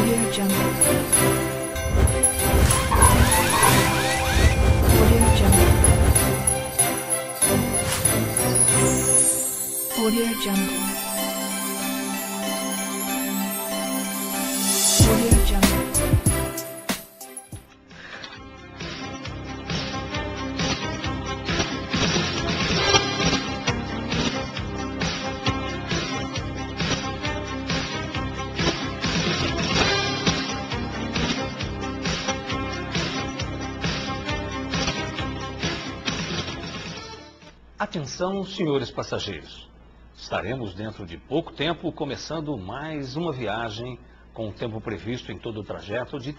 Audio Jungle. Audio Jungle. Audio Jungle. Audio Jungle. Atenção, senhores passageiros. Estaremos dentro de pouco tempo começando mais uma viagem com o tempo previsto em todo o trajeto de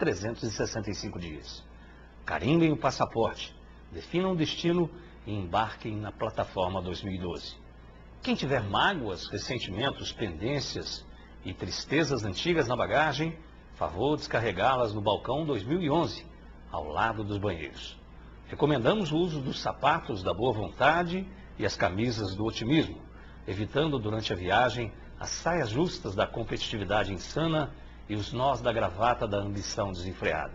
365 dias. Carimbem o passaporte, definam o destino e embarquem na plataforma 2012. Quem tiver mágoas, ressentimentos, pendências e tristezas antigas na bagagem, favor descarregá-las no balcão 2011, ao lado dos banheiros. Recomendamos o uso dos sapatos da boa vontade e as camisas do otimismo, evitando durante a viagem as saias justas da competitividade insana e os nós da gravata da ambição desenfreada.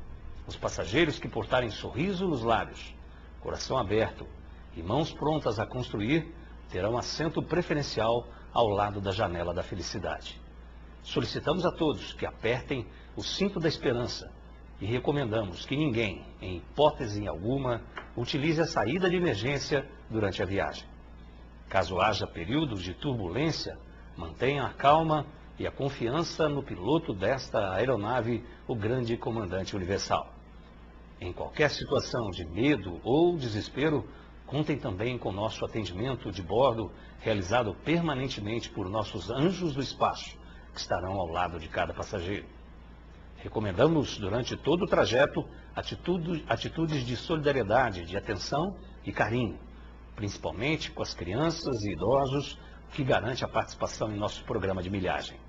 Os passageiros que portarem sorriso nos lábios, coração aberto e mãos prontas a construir, terão assento preferencial ao lado da janela da felicidade. Solicitamos a todos que apertem o cinto da esperança e recomendamos que ninguém, em hipótese alguma, utilize a saída de emergência durante a viagem. Caso haja períodos de turbulência, mantenha a calma e a confiança no piloto desta aeronave, o grande comandante universal. Em qualquer situação de medo ou desespero, contem também com nosso atendimento de bordo, realizado permanentemente por nossos anjos do espaço, que estarão ao lado de cada passageiro. Recomendamos durante todo o trajeto atitudes de solidariedade, de atenção e carinho, principalmente com as crianças e idosos, o que garante a participação em nosso programa de milhagem.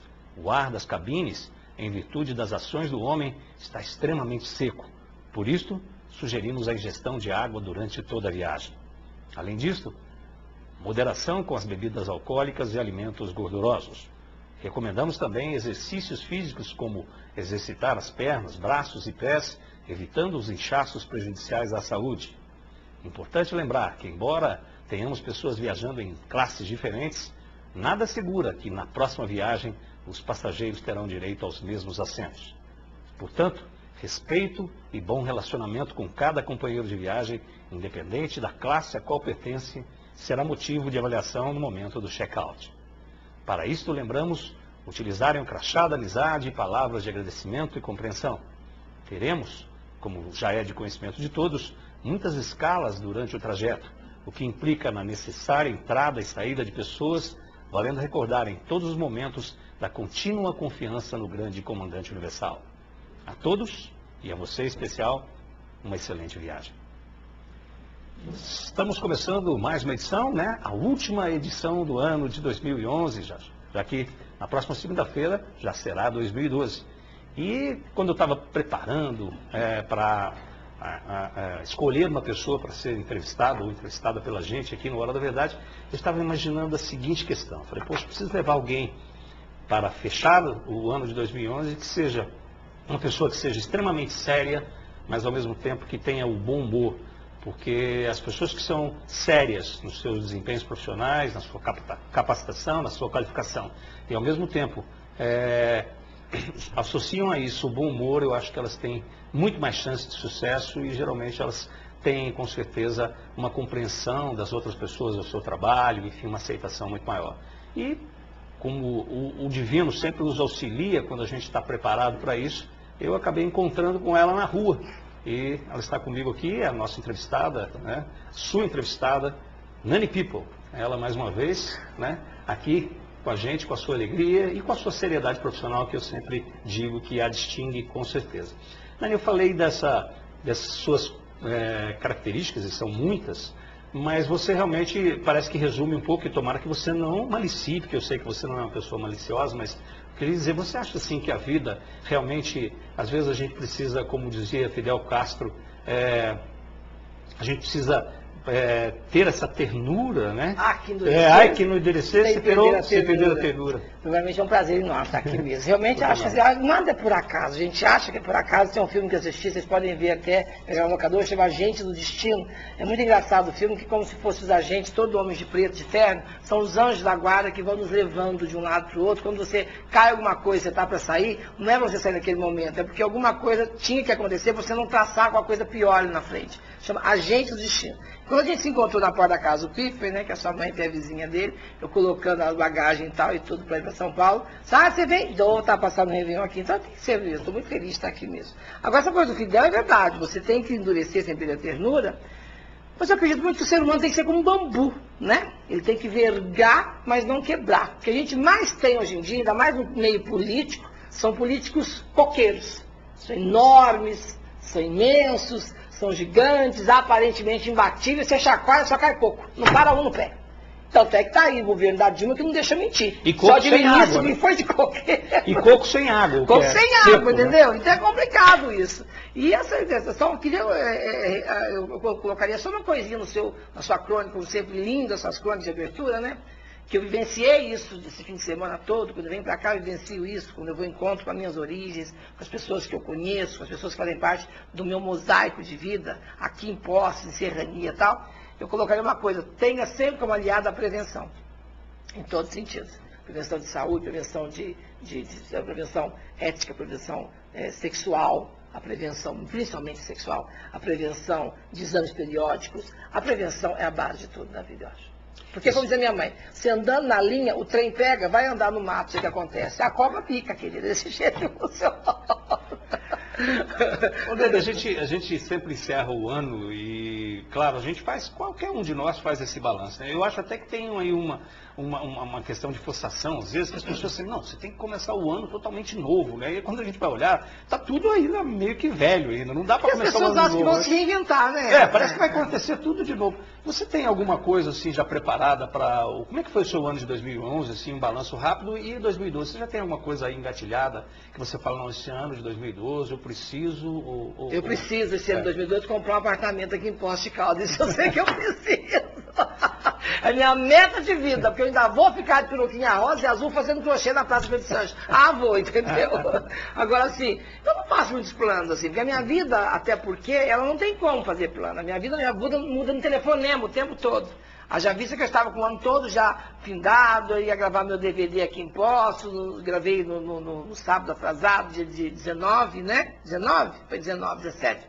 O ar das cabines, em virtude das ações do homem, está extremamente seco. Por isso, sugerimos a ingestão de água durante toda a viagem. Além disso, moderação com as bebidas alcoólicas e alimentos gordurosos. Recomendamos também exercícios físicos como exercitar as pernas, braços e pés, evitando os inchaços prejudiciais à saúde. Importante lembrar que, embora tenhamos pessoas viajando em classes diferentes, nada assegura que na próxima viagem os passageiros terão direito aos mesmos assentos. Portanto, respeito e bom relacionamento com cada companheiro de viagem, independente da classe a qual pertence, será motivo de avaliação no momento do check-out. Para isto, lembramos utilizarem o crachá da amizade e palavras de agradecimento e compreensão. Teremos, como já é de conhecimento de todos, muitas escalas durante o trajeto, o que implica na necessária entrada e saída de pessoas, valendo recordar em todos os momentos da contínua confiança no grande comandante universal. A todos, e a você em especial, uma excelente viagem. Estamos começando mais uma edição, né? A última edição do ano de 2011, já que na próxima segunda-feira já será 2012. E quando eu estava preparando para escolher uma pessoa para ser entrevistada ou entrevistada pela gente aqui no Hora da Verdade, eu estava imaginando a seguinte questão. Eu falei, poxa, preciso levar alguém para fechar o ano de 2011 que seja uma pessoa que seja extremamente séria, mas ao mesmo tempo que tenha o bom humor. Porque as pessoas que são sérias nos seus desempenhos profissionais, na sua capacitação, na sua qualificação, e ao mesmo tempo associam a isso o bom humor, eu acho que elas têm muito mais chance de sucesso e geralmente elas têm, com certeza, uma compreensão das outras pessoas, do seu trabalho, enfim, uma aceitação muito maior. E como o divino sempre nos auxilia quando a gente está preparado para isso, eu acabei encontrando com ela na rua. E ela está comigo aqui, é a nossa entrevistada, né? Sua entrevistada, Nani People. Ela, mais uma vez, né? Aqui com a gente, com a sua alegria e com a sua seriedade profissional, que eu sempre digo que a distingue com certeza. Nani, eu falei dessas suas características, e são muitas, mas você realmente parece que resume um pouco, e tomara que você não malicie, porque eu sei que você não é uma pessoa maliciosa, mas queria dizer, você acha assim que a vida realmente, às vezes a gente precisa, como dizia Fidel Castro, a gente precisa ter essa ternura, né? Que no endurecer se perder a ternura. Realmente é um prazer enorme estar aqui mesmo. Realmente acho que nada é por acaso. A gente acha que é por acaso. Tem um filme que eu assisti, vocês podem ver até, pegar um locador, chama Agente do Destino. É muito engraçado o filme, que como se fossem os agentes, todo homem de preto, de terno, são os anjos da guarda que vão nos levando de um lado para o outro. Quando você cai alguma coisa, você está para sair, não é para você sair naquele momento, é porque alguma coisa tinha que acontecer, você não traçar com a coisa pior ali na frente. Chama Agente do Destino. Quando a gente se encontrou na porta da casa, o Piffer, né, que a sua mãe é a vizinha dele, eu colocando a bagagem e tal, e tudo para ir para São Paulo. Sabe, você vem? Tá passando no Réveillon aqui, então tem que ser mesmo. Estou muito feliz de estar aqui mesmo. Agora, essa coisa do Fidel é verdade. Você tem que endurecer sem perder a ternura. Mas eu acredito muito que o ser humano tem que ser como um bambu, né? Ele tem que vergar, mas não quebrar. O que a gente mais tem hoje em dia, ainda mais no meio político, são políticos coqueiros. São enormes, são imensos, são gigantes, aparentemente imbatíveis. Você chacoalha, só cai coco. Não para um no pé. Tanto é que está aí o governo da Dilma que não deixa mentir. E coco sem água, né? Foi de coqueiro. E coco sem água. Coco sem água, seco, entendeu? Né? Então é complicado isso. E essa eu queria, eu colocaria só uma coisinha na sua crônica, como sempre, linda, suas crônicas de abertura, né? Que eu vivenciei isso esse fim de semana todo, quando eu venho para cá eu vivencio isso, quando eu vou em encontro com as minhas origens, com as pessoas que eu conheço, com as pessoas que fazem parte do meu mosaico de vida, aqui em Poços, em Serrania e tal. Eu colocaria uma coisa, tenha sempre como aliada a prevenção, em todos os sentidos. Prevenção de saúde, prevenção prevenção ética, prevenção sexual, a prevenção, principalmente sexual, a prevenção de exames periódicos, a prevenção é a base de tudo na vida, eu acho. Porque, como dizia minha mãe, se andando na linha, o trem pega, vai andar no mato, o que acontece? A cobra pica, querida, desse jeito funciona. Dede, a gente sempre encerra o ano e, claro, a gente faz, qualquer um de nós faz esse balanço, né? Eu acho até que tem aí uma questão de forçação, às vezes, que as pessoas dizem, não, você tem que começar o ano totalmente novo, né? E quando a gente vai olhar, tá tudo ainda meio que velho ainda, não dá para começar o ano novo. As pessoas acham que vão se reinventar, né? Parece que vai acontecer tudo de novo. Você tem alguma coisa, assim, já preparada para... Como é que foi o seu ano de 2011, assim, um balanço rápido, e 2012? Você já tem alguma coisa aí engatilhada, que você fala, não, esse ano de 2012 eu preciso... Eu preciso, esse ano de 2012, comprar um apartamento aqui em Poços de Caldas, isso eu sei que eu preciso. É a minha meta de vida, porque eu ainda vou ficar de peruquinha rosa e azul fazendo crochê na Praça Pedro Santos. Vou, entendeu? Agora, assim, eu não faço muitos planos, assim, porque a minha vida, até porque, ela não tem como fazer plano. A minha vida muda no telefonema o tempo todo. Haja vista que eu estava com o ano todo já findado, eu ia gravar meu DVD aqui em Poços, gravei no sábado atrasado, dia 19, né? 19? Foi 19, 17?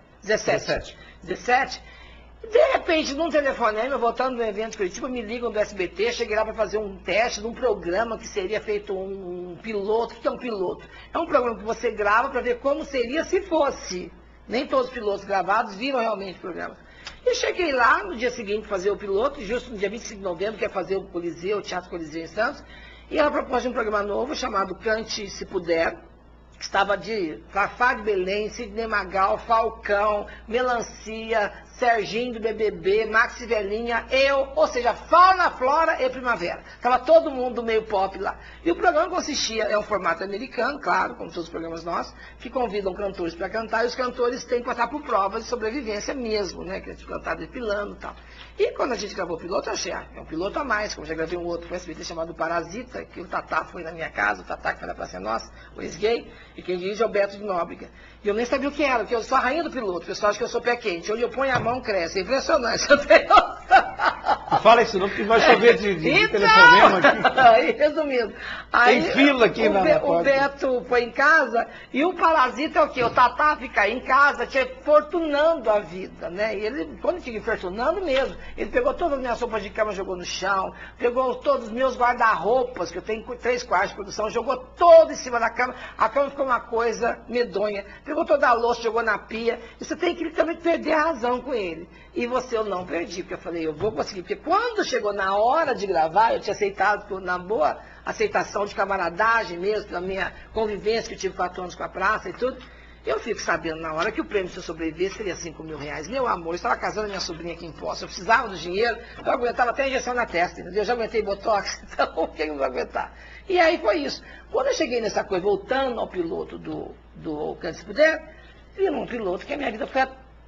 17. De repente, num telefonema, voltando do evento de Curitiba, me ligam do SBT, cheguei lá para fazer um teste de um programa que seria feito um piloto. O que é um piloto? É um programa que você grava para ver como seria se fosse. Nem todos os pilotos gravados viram realmente o programa. E cheguei lá no dia seguinte fazer o piloto, justo no dia 25 de novembro, que é fazer o Coliseu, o Teatro Coliseu em Santos, e ela propôs um programa novo chamado Cante Se Puder, que estava de Fafá de Belém, Sidney Magal, Falcão, Melancia, Serginho do BBB, Maxi Velhinha, eu, ou seja, fauna, flora e primavera. Estava todo mundo meio pop lá. E o programa consistia, é um formato americano, claro, como todos os programas nossos, que convidam cantores para cantar, e os cantores têm que passar por provas de sobrevivência mesmo, né, que a gente cantar depilando e tal. E quando a gente gravou o piloto, eu achei, é um piloto a mais, como já gravei um outro para o SBT chamado Parasita, que o Tatá foi na minha casa, o Tatá que foi na Praça Nossa, o ex-gay, e quem dirige é o Beto de Nóbrega. E eu nem sabia o que era, porque eu sou a rainha do piloto, o pessoal acha que eu sou pé quente. Onde eu ponho a mão, cresce. É impressionante. Não fala isso não, porque vai chover de telefonema aqui. Aí, resumindo. Aí, tem fila aqui na O Beto foi em casa, e o Parasita é o quê? O Tatá fica em casa, te fortunando a vida, né? E ele, quando fica fortunando mesmo, ele pegou todas as minhas roupas de cama, jogou no chão, pegou todos os meus guarda-roupas, que eu tenho 3 quartos de produção, jogou todo em cima da cama, a cama ficou uma coisa medonha, pegou toda a louça, jogou na pia, e você tem que também perder a razão com ele. E eu não perdi, porque eu falei, eu vou conseguir, porque quando chegou na hora de gravar, eu tinha aceitado, na boa aceitação de camaradagem mesmo, pela minha convivência que eu tive 4 anos com a praça e tudo, eu fico sabendo na hora que o prêmio, se eu sobreviver, seria 5 mil reais. Meu amor, eu estava casando minha sobrinha aqui em Poços, eu precisava do dinheiro, eu aguentava até a injeção na testa, entendeu? Eu já aguentei botox, então o que eu vou aguentar? E aí foi isso. Quando eu cheguei nessa coisa, voltando ao piloto do Cante Se Puder, vi num piloto que a minha vida foi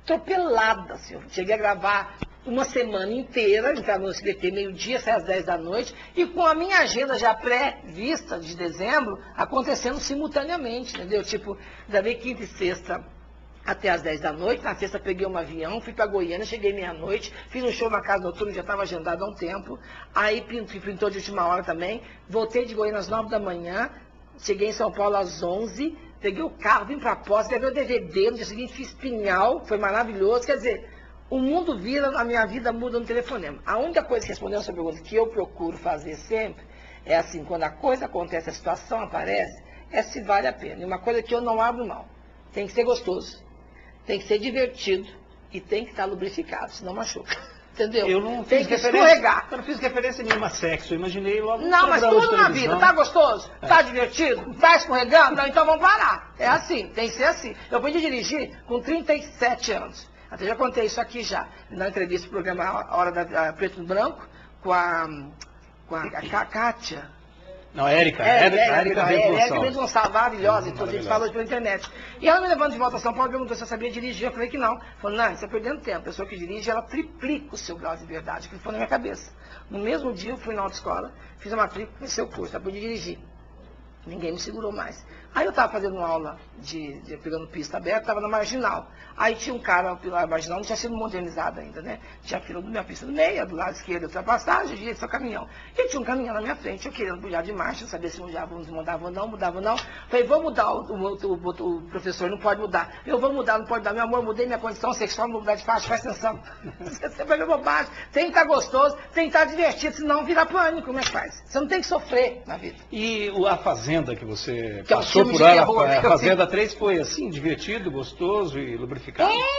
atropelada, assim. Eu cheguei a gravar uma semana inteira, entrava no SBT meio-dia, saia às 10 da noite, e com a minha agenda já pré-vista de dezembro, acontecendo simultaneamente, entendeu? Tipo, gravei quinta e sexta até às 10 da noite, na sexta peguei um avião, fui para Goiânia, cheguei meia-noite, fiz um show na Casa Noturna, já estava agendado há um tempo, aí pintou de última hora também, voltei de Goiânia às 9 da manhã, cheguei em São Paulo às 11, peguei o carro, vim para a Posse, gravei o DVD, no dia seguinte fiz Pinhal, foi maravilhoso, quer dizer, o mundo vira, a minha vida muda no telefonema. A única coisa que respondendo essa pergunta que eu procuro fazer sempre, é assim, quando a coisa acontece, a situação aparece, é se vale a pena. E uma coisa que eu não abro mão, tem que ser gostoso. Tem que ser divertido e tem que estar lubrificado, senão machuca. Entendeu? Eu não tem fiz que referência, escorregar. eu não fiz referência nenhuma a sexo, eu imaginei logo um Não, mas programa de tudo na televisão. vida. Tá gostoso? Tá divertido? Tá escorregando? Não, então vamos parar. É assim, tem que ser assim. Eu aprendi a dirigir com 37 anos. Até já contei isso aqui já. Na entrevista do programa A Hora da Preto e Branco, com a Kátia. Não, Érica Érica Gonçalves, maravilhosa, então a gente Maravilhosa. falou isso pela internet. E ela me levando de volta a São Paulo, perguntou se eu sabia dirigir, eu falei que não. Falou, não, você está perdendo tempo, a pessoa que dirige, ela triplica o seu grau de verdade, que foi na minha cabeça. No mesmo dia eu fui na autoescola, fiz a matrícula, comecei o curso, aprendi a dirigir. Ninguém me segurou mais. Aí eu estava fazendo uma aula pegando pista aberta, estava na Marginal. Aí tinha um cara, a Marginal não tinha sido modernizado ainda, né? Tinha a fila da minha pista do meio, do lado esquerdo, ultrapassagem, direito, seu caminhão. E tinha um caminhão na minha frente, eu querendo mudar de marcha, não sabia se mudava ou não. Falei, vou mudar, o professor não pode mudar. Eu vou mudar, não pode mudar. Meu amor, mudei minha condição sexual, não vou mudar de faixa, presta atenção. Você vai ver bobagem. Tem que estar gostoso, tem que estar divertido, senão vira pânico, como é que faz? Você não tem que sofrer na vida. E a Fazenda que você Que é um passou filme por de ela, terror, né, a que eu Fazenda 3 foi assim, divertido, gostoso e lubrificado?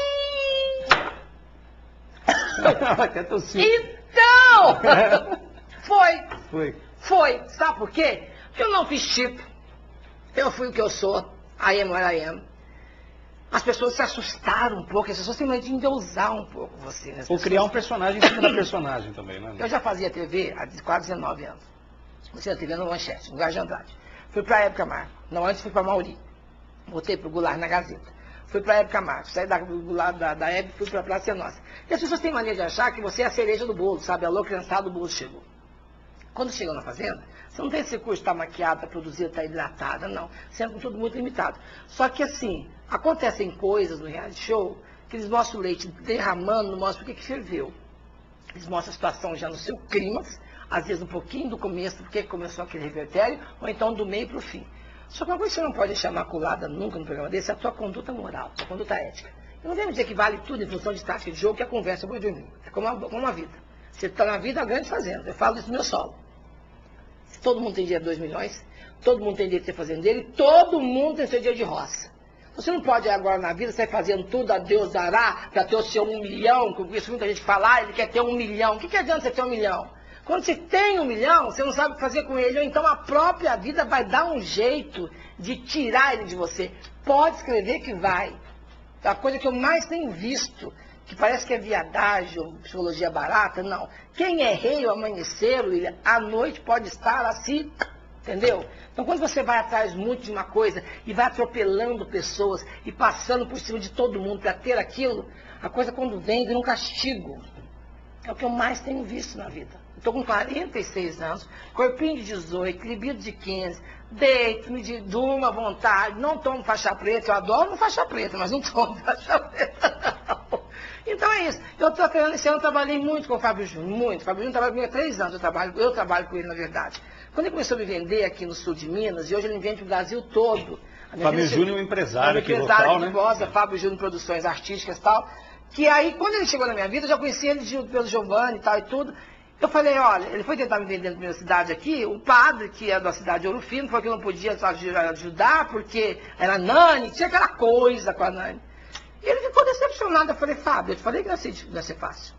Até tossiu. Então! Foi. Foi. Sabe por quê? Porque eu não fiz tipo. Eu fui o que eu sou. I am what I am. As pessoas se assustaram um pouco, as pessoas têm medo de endeusar um pouco você. Né? Ou criar um personagem em cima da personagem também, né? Eu já fazia TV há quase 19 anos. Comecei a TV no Manchete, no Gás de Andrade. Fui para a Época Marco. Não, antes fui para Mauri. Voltei para o Goulart na Gazeta. Fui para a Época Marco. Saí da Época e fui para a Praça Nossa. E as pessoas têm mania de achar que você é a cereja do bolo, sabe? Alô, criançada, o bolo chegou. Quando chegou na Fazenda, você não tem esse curso de estar maquiada, estar produzida, estar hidratada, não. Sempre tudo muito limitado. Só que assim, acontecem coisas no reality show que eles mostram o leite derramando, não mostram o que ferveu. Eles mostram a situação já no seu clímax, às vezes um pouquinho do começo, porque começou aquele revertério, ou então do meio para o fim. Só que uma coisa que você não pode deixar maculada nunca no programa desse é a tua conduta moral, a conduta ética. Eu não devo dizer que vale tudo em função de tática de jogo, que a conversa é boa dormir. É como a vida. Você está na vida, a grande fazenda. Eu falo isso no meu solo. Todo mundo tem dinheiro de 2 milhões, todo mundo tem direito de ser fazendeiro, e todo mundo tem seu dia de roça. Você não pode agora na vida sair fazendo tudo a Deus dará para ter o seu 1 milhão, com isso muita gente fala, ele quer ter 1 milhão. O que adianta você ter 1 milhão? Quando você tem 1 milhão, você não sabe o que fazer com ele, ou então a própria vida vai dar um jeito de tirar ele de você. Pode escrever que vai. A coisa que eu mais tenho visto, que parece que é viadagem ou psicologia barata, não. Quem é rei ao amanhecer, à noite pode estar assim, entendeu? Então quando você vai atrás muito de uma coisa e vai atropelando pessoas e passando por cima de todo mundo para ter aquilo, a coisa quando vem um castigo. É o que eu mais tenho visto na vida. Estou com 46 anos, corpinho de 18, libido de 15, deito, me durmo à vontade, não tomo faixa preta, eu adoro faixa preta, mas não tomo faixa preta, não. Então é isso. Eu estou querendo, esse ano eu trabalhei muito com o Fábio Júnior, muito. O Fábio Júnior trabalha comigo há 3 anos, eu trabalho com ele, na verdade. Quando ele começou a me vender aqui no sul de Minas, e hoje ele vende o Brasil todo. Fábio Júnior é um empresário aqui local, empresário né? de Bosa, Fábio Júnior Produções Artísticas e tal. Que aí, quando ele chegou na minha vida, eu já conhecia ele pelo Giovanni e tal e tudo. Eu falei, olha, ele foi tentar me vender na minha cidade aqui, o padre, que é da cidade de Ouro Fino, falou que eu não podia ajudar, porque era Nani, tinha aquela coisa com a Nani. E ele ficou decepcionado. Eu falei, Fábio, eu te falei que não ia ser fácil.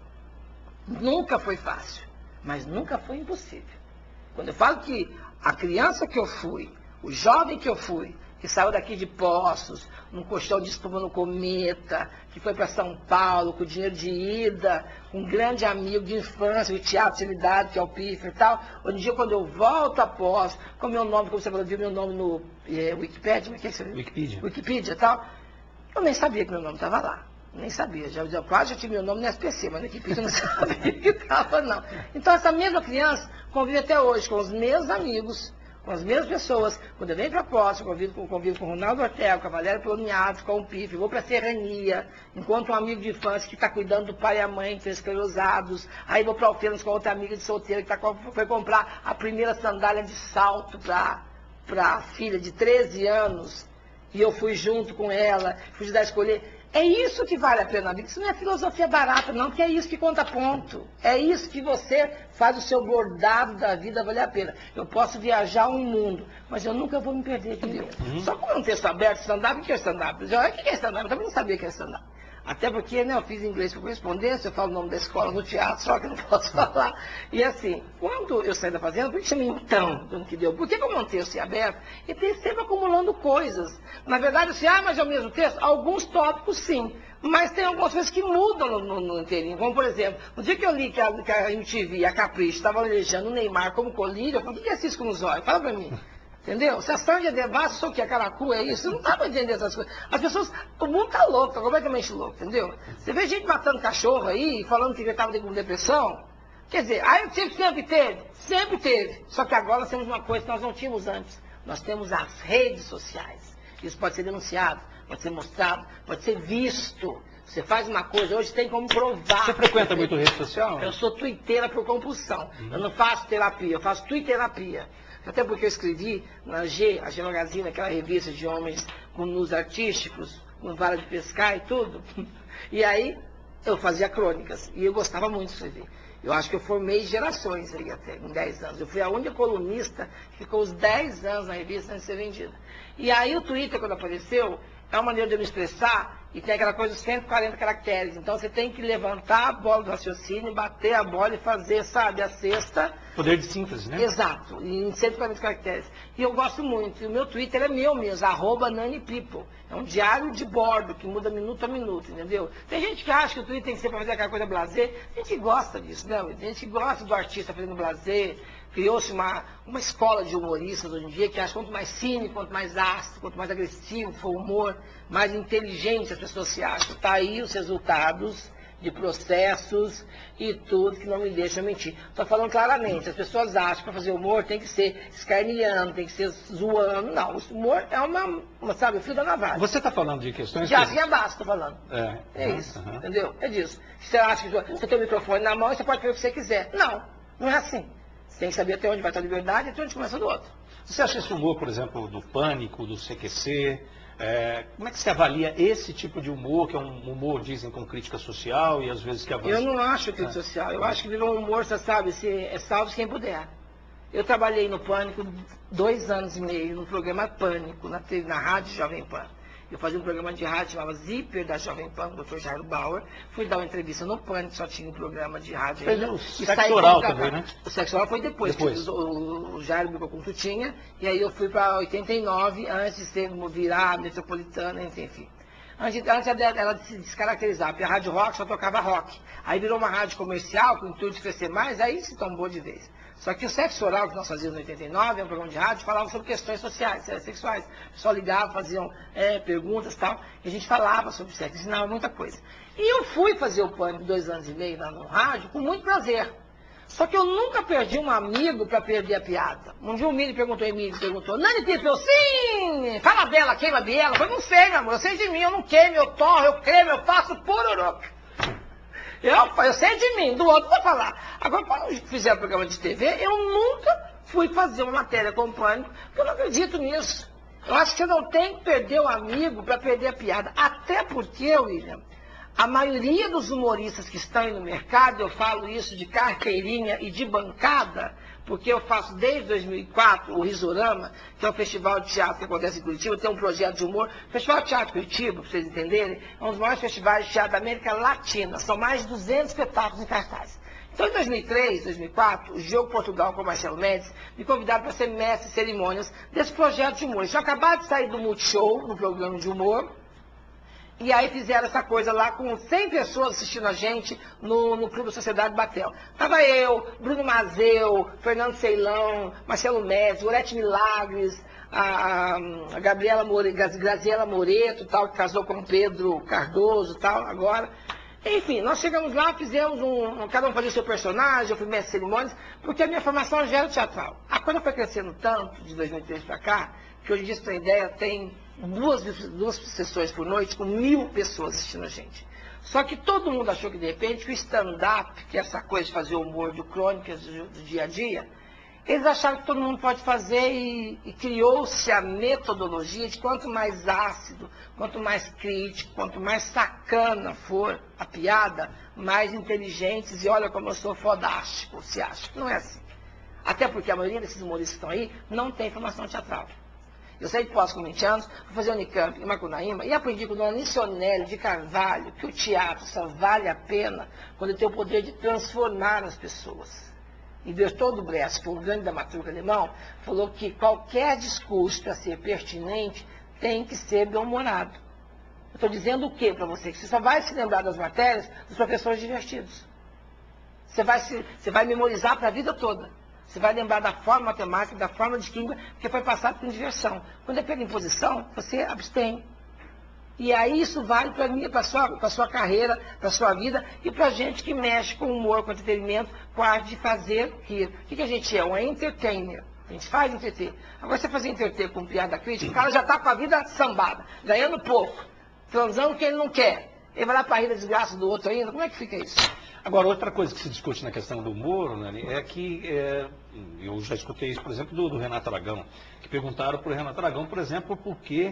Nunca foi fácil, mas nunca foi impossível. Quando eu falo que a criança que eu fui, o jovem que eu fui, que saiu daqui de Poços, num colchão de espuma no Cometa, que foi para São Paulo com dinheiro de ida, um grande amigo de infância, o Teatro Utilidade, que é o Piffer e tal. Hoje em dia, quando eu volto a Poços, com meu nome, como você falou, viu meu nome no Wikipedia, Wikipedia e tal, eu nem sabia que meu nome estava lá. Nem sabia, quase já tive meu nome no SPC, mas na equipe eu não sabia que estava, não. Então, essa mesma criança convive até hoje com os meus amigos, com as mesmas pessoas. Quando eu venho para a Posse, eu convivo com o Ronaldo Ortega, com a Valéria Poloniato, com o Pife, vou para a Serrania, encontro um amigo de infância que está cuidando do pai e a mãe, que estão esclerosados. Aí vou para Alfenas com outra amiga de solteira que foi comprar a primeira sandália de salto para a filha de 13 anos. E eu fui junto com ela, fui ajudar a escolher. É isso que vale a pena na vida. Isso não é filosofia barata, não, porque é isso que conta ponto. É isso que você faz o seu bordado da vida valer a pena. Eu posso viajar um mundo, mas eu nunca vou me perder de Deus. Só com um texto aberto, stand-up, o que é stand-up? O que é stand-up? Eu também não sabia o que é stand-up. Até porque, né, eu fiz inglês por correspondência, eu falo o nome da escola no teatro, só que eu não posso falar. E assim, quando eu saí da fazenda, por que chamei então, do que deu? Porque eu montei o texto aberto e tem sempre acumulando coisas. Na verdade, assim, mas é o mesmo texto? Alguns tópicos sim, mas tem algumas coisas que mudam no inteirinho. Como, por exemplo, no dia que eu li que a MTV, a Capricho, estava elegendo o Neymar como colírio, eu falei, o que é Cisco nos olhos? Fala pra mim. Entendeu? Se a Sandra Devassa, só que a Caracu é isso, não dá pra entender essas coisas. As pessoas, o mundo tá louco, tá completamente louco, entendeu? Você vê gente matando cachorro aí, falando que já estava com depressão. Quer dizer, aí sempre teve, sempre teve. Só que agora nós temos uma coisa que nós não tínhamos antes. Nós temos as redes sociais. Isso pode ser denunciado, pode ser mostrado, pode ser visto. Você faz uma coisa, hoje tem como provar. Você frequenta muito rede social? Eu sou twitteira por compulsão. Eu não faço terapia, eu faço twitterapia. Até porque eu escrevi na G, a G Magazine, aquela revista de homens com nus artísticos, com vara de pescar e tudo. E aí eu fazia crônicas. E eu gostava muito de escrever. Eu acho que eu formei gerações aí até, em 10 anos. Eu fui a única colunista que ficou os 10 anos na revista antes de ser vendida. E aí o Twitter, quando apareceu, é uma maneira de eu me expressar e tem aquela coisa dos 140 caracteres. Então você tem que levantar a bola do raciocínio, bater a bola e fazer, sabe, a cesta. Poder de síntese, né? Exato, em 140 caracteres. E eu gosto muito. E o meu Twitter é meu mesmo, @NaniPeople. É um diário de bordo que muda minuto a minuto, entendeu? Tem gente que acha que o Twitter tem que ser para fazer aquela coisa blazer. A gente gosta disso, né? A gente gosta do artista fazendo blazer. Criou-se uma escola de humoristas hoje em dia que acha que quanto mais cínico, quanto mais ácido, quanto mais agressivo for o humor, mais inteligente as pessoas se acham. Está aí os resultados de processos e tudo que não me deixa mentir. Estou falando claramente, as pessoas acham que para fazer humor tem que ser escarneando, tem que ser zoando. Não, o humor é sabe, o fio da navalha. Você está falando de questões... De assim abaixo, estou falando. É Isso, entendeu? É disso. Você acha que você tem o microfone na mão e você pode fazer o que você quiser. Não, não é assim. Você tem que saber até onde vai estar a liberdade e até onde começa do outro. Você acha esse humor, por exemplo, do Pânico, do CQC, como é que você avalia esse tipo de humor, que é um humor, dizem, com crítica social e às vezes que avança? Eu não acho crítica social. Eu acho que virou um humor, você sabe, salve quem puder. Eu trabalhei no Pânico 2 anos e meio, no programa Pânico, na Rádio Jovem Pan. Eu fazia um programa de rádio chamava Zíper da Jovem Pan, com o Dr. Jairo Bauer. Fui dar uma entrevista no Pânico, só tinha um programa de rádio ainda. O sexo oral também, né? O sexo oral foi depois. O Jairo brigou com o Tutinha, e aí eu fui para 89, antes de virar metropolitana, enfim. Antes dela se descaracterizar, porque a Rádio Rock só tocava rock. Aí virou uma rádio comercial, com o intuito de crescer mais, aí se tombou de vez. Só que o sexo oral que nós fazíamos em 89, é um programa de rádio, falava sobre questões sociais, sexuais. O pessoal ligava, faziam perguntas e tal, e a gente falava sobre sexo, ensinava muita coisa. E eu fui fazer o Pânico 2 anos e meio lá no rádio, com muito prazer. Só que eu nunca perdi um amigo para perder a piada. Um dia o Emílio perguntou, Nani People, sim! Fala dela, queima Biela. Eu falei, não sei, meu amor, eu sei de mim, eu não queimo, eu torro, eu cremo, eu faço pururuca. Eu sei de mim, do outro vou falar. Agora, quando fizer programa de TV, eu nunca fui fazer uma matéria com o Pânico, porque eu não acredito nisso. Eu acho que você não tem que perder o amigo para perder a piada. Até porque, William, a maioria dos humoristas que estão aí no mercado, eu falo isso de carteirinha e de bancada, porque eu faço desde 2004 o Risorama, que é um festival de teatro que acontece em Curitiba, tem um projeto de humor. O Festival de Teatro Curitiba, para vocês entenderem, é um dos maiores festivais de teatro da América Latina. São mais de 200 espetáculos em cartaz. Então, em 2003, 2004, o Diogo Portugal com o Marcelo Mendes me convidaram para ser mestre de cerimônias desse projeto de humor. Eles tinham acabado de sair do Multishow, no programa de humor. E aí fizeram essa coisa lá com 100 pessoas assistindo a gente no Clube da Sociedade Batel. Tava eu, Bruno Mazeu, Fernando Ceilão, Marcelo Médici, Gorete Milagres, a Gabriela Graziela Moreto, tal, que casou com Pedro Cardoso, tal, agora. Enfim, nós chegamos lá, fizemos cada um fazia o seu personagem, eu fui mestre de cerimônias, porque a minha formação já era teatral. A coisa foi crescendo tanto, de 2003 para cá, que hoje em dia, se tem ideia, tem duas sessões por noite com 1000 pessoas assistindo a gente. Só que todo mundo achou que, de repente, que o stand-up, que é essa coisa de fazer humor do crônicas do dia a dia, eles acharam que todo mundo pode fazer e criou-se a metodologia de quanto mais ácido, quanto mais crítico, quanto mais sacana for a piada, mais inteligentes, e olha como eu sou fodástico, se acha. Não é assim. Até porque a maioria desses humoristas que estão aí não tem formação teatral. Eu saí de pós com 20 anos, fui fazer Unicamp em Macunaíma e aprendi com Dona Nicionelli de Carvalho que o teatro só vale a pena quando ele tem o poder de transformar as pessoas. E Bertoldo Brecht, o grande dramaturgo alemão, falou que qualquer discurso, para ser pertinente, tem que ser bem-humorado. Eu estou dizendo o quê para você? Que você só vai se lembrar das matérias dos professores divertidos. Você vai memorizar para a vida toda. Você vai lembrar da forma matemática, da forma de química, porque foi passado com diversão. Quando é pela imposição, você abstém. E aí isso vale para a sua carreira, para a sua vida e para a gente que mexe com humor, com entretenimento, com a arte de fazer rir. O que a gente é? Um entertainer. A gente faz entreter. Agora, você fazer entreter com piada crítica, o cara já está com a vida sambada, ganhando pouco, transando o que ele não quer. Ele vai lá para rir da desgraça do outro ainda. Como é que fica isso? Agora, outra coisa que se discute na questão do humor, Nani, é que eu já escutei isso, por exemplo, do Renato Aragão, que perguntaram para o Renato Aragão, por exemplo, por que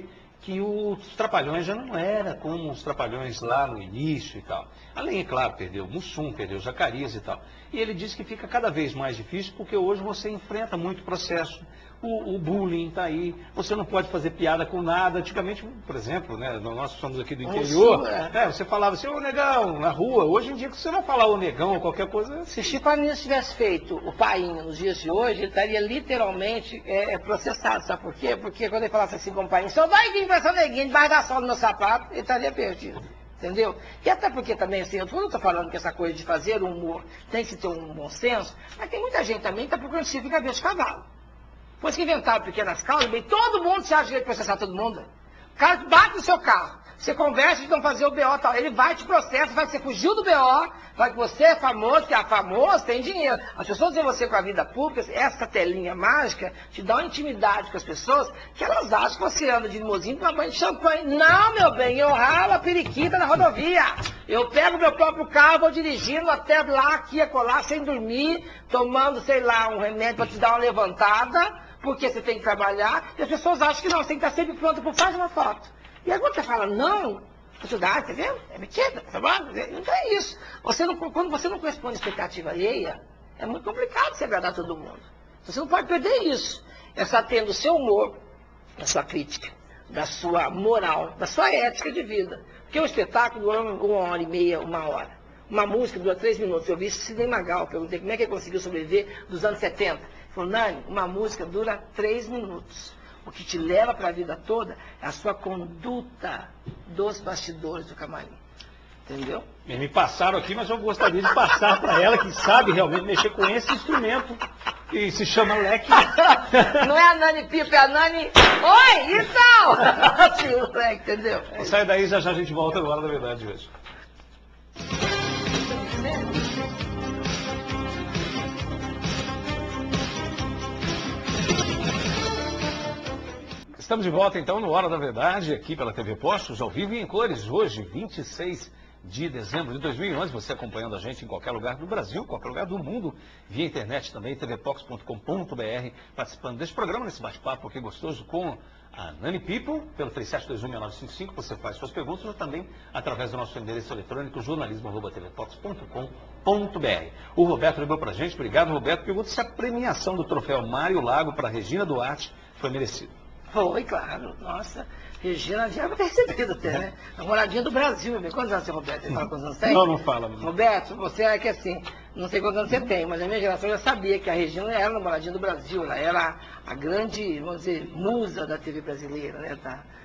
os Trapalhões já não era como os Trapalhões lá no início e tal. Além, é claro, perdeu o Mussum, perdeu o Zacarias e tal. E ele disse que fica cada vez mais difícil porque hoje você enfrenta muito processo. O bullying está aí, você não pode fazer piada com nada. Antigamente, por exemplo, né, nós somos aqui do interior, você falava assim, ô negão, na rua. Hoje em dia, se você não falar ô negão ou qualquer coisa... Se Chico Anísio tivesse feito o Painho nos dias de hoje, ele estaria literalmente processado, sabe por quê? Porque quando ele falasse assim com o Painho, só vai vir para essa neguinha debaixo da sola do meu sapato, ele estaria perdido. Entendeu? E até porque também, assim, eu não estou falando que essa coisa de fazer humor tem que ter um bom senso, mas tem muita gente também que está procurando chifre e cabeça de cavalo. Depois que inventaram pequenas causas, bem, todo mundo se acha de processar todo mundo. O cara bate no seu carro, você conversa de não fazer o BO tal, ele vai te processa, vai que você fugiu do BO, vai que você é famoso, que é famoso, tem dinheiro. As pessoas veem você com a vida pública, essa telinha mágica te dá uma intimidade com as pessoas, que elas acham que você anda de limusine com uma banha de champanhe. Não, meu bem, eu ralo a periquita na rodovia. Eu pego meu próprio carro, vou dirigindo até lá, aqui, acolá, sem dormir, tomando, sei lá, um remédio para te dar uma levantada, porque você tem que trabalhar, e as pessoas acham que não, você tem que estar sempre pronto para fazer uma foto. E aí quando você fala, não, estudar, tá vendo? É mentira, tá bom? Não é isso. Quando você não corresponde à expectativa alheia, é muito complicado você agradar todo mundo. Então, você não pode perder isso. É só tendo o seu humor, da sua crítica, da sua moral, da sua ética de vida. Porque o espetáculo dura 1h30, 1 hora. Uma música dura 3 minutos. Eu vi isso Sidney Magal, perguntei como é que ele conseguiu sobreviver dos anos 70. Ele falou, Nani, uma música dura 3 minutos. O que te leva para a vida toda é a sua conduta dos bastidores do camarim. Entendeu? Me passaram aqui, mas eu gostaria de passar para ela, que sabe realmente mexer com esse instrumento, que se chama leque. Não é a Nani Pipa, é a Nani... Oi, e tal? Leque, entendeu? Sai daí, já já a gente volta agora, na verdade, hoje. Estamos de volta, então, no Hora da Verdade, aqui pela TV Postos, ao vivo e em cores. Hoje, 26 de dezembro de 2011, você acompanhando a gente em qualquer lugar do Brasil, qualquer lugar do mundo, via internet também, tvpox.com.br, participando desse programa, nesse bate-papo aqui gostoso com a Nani People, pelo 37216955, você faz suas perguntas, ou também através do nosso endereço eletrônico, jornalismo@tvpox.com.br. O Roberto lembrou pra gente, obrigado, Roberto. Pergunta se a premiação do troféu Mário Lago para Regina Duarte foi merecida. Foi, claro. Nossa, Regina já era percebido até, né? Namoradinha do Brasil, meu. Quantos anos tem, Roberto? Você fala quantos anos tem? Não fala. Roberto, você é que assim, não sei quantos anos você tem, mas a minha geração já sabia que a Regina era namoradinha do Brasil, ela era a grande, vamos dizer, musa da TV brasileira, né?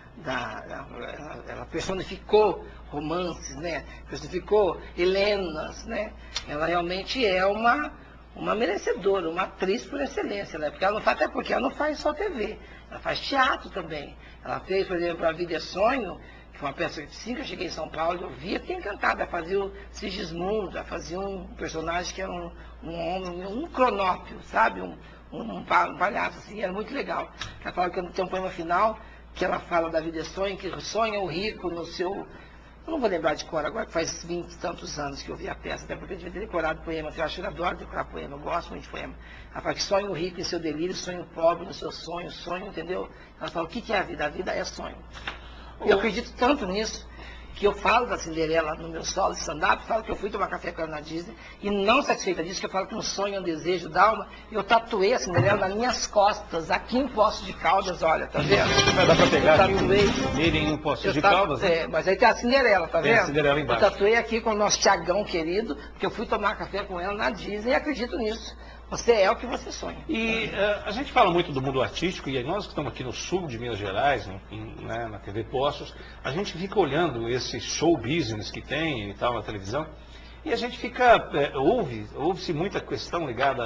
Ela personificou romances, né? Personificou Helenas, né? Ela realmente é uma merecedora, uma atriz por excelência, né? Porque ela não faz, até porque ela não faz só TV, ela faz teatro também. Ela fez, por exemplo, A Vida é Sonho, que foi uma peça que assim que eu cheguei em São Paulo, eu via, fiquei encantada. Ela fazia o Sigismundo, ela fazia um personagem que era um homem, um cronópio, sabe? Um palhaço, assim, era muito legal. Ela fala que tem um poema final, que ela fala da vida é sonho, que sonha o rico no seu... Eu não vou lembrar de cor agora, que faz 20 e tantos anos que eu vi a peça, até porque eu devia ter decorado poema. Eu acho que eu adoro decorar poema, eu gosto muito de poema. Ela fala que sonha o rico em seu delírio, sonha o pobre no seu sonho, entendeu? Ela fala, o que é a vida? A vida é sonho. Eu acredito tanto nisso, que eu falo da Cinderela no meu solo de stand-up, falo que eu fui tomar café com ela na Disney, e não satisfeita disso, que eu falo que um sonho é um desejo da alma, e eu tatuei a Cinderela nas minhas costas, aqui em Poços de Caldas, olha, tá vendo? Vai dar pra pegar eu aqui tatuei. ele em um Poços de Caldas, né? É, mas aí tem a Cinderela, tá Tem vendo? a Cinderela embaixo. Eu tatuei aqui com o nosso Tiagão querido, porque eu fui tomar café com ela na Disney, e acredito nisso. Você é o que você sonha. E a gente fala muito do mundo artístico, e nós que estamos aqui no sul de Minas Gerais, né, na TV Poços, a gente fica olhando esse show business que tem e tal na televisão, e a gente fica, ouve-se muita questão ligada